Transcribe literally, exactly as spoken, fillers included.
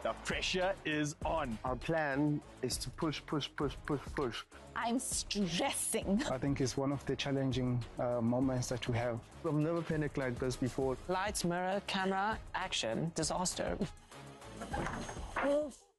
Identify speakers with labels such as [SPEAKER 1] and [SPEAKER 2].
[SPEAKER 1] The pressure is on.
[SPEAKER 2] Our plan is to push, push, push, push, push.
[SPEAKER 3] I'm stressing.
[SPEAKER 4] I think it's one of the challenging uh, moments that we have.
[SPEAKER 2] I've never panicked like this before.
[SPEAKER 5] Lights, mirror, camera, action, disaster.
[SPEAKER 3] Oof.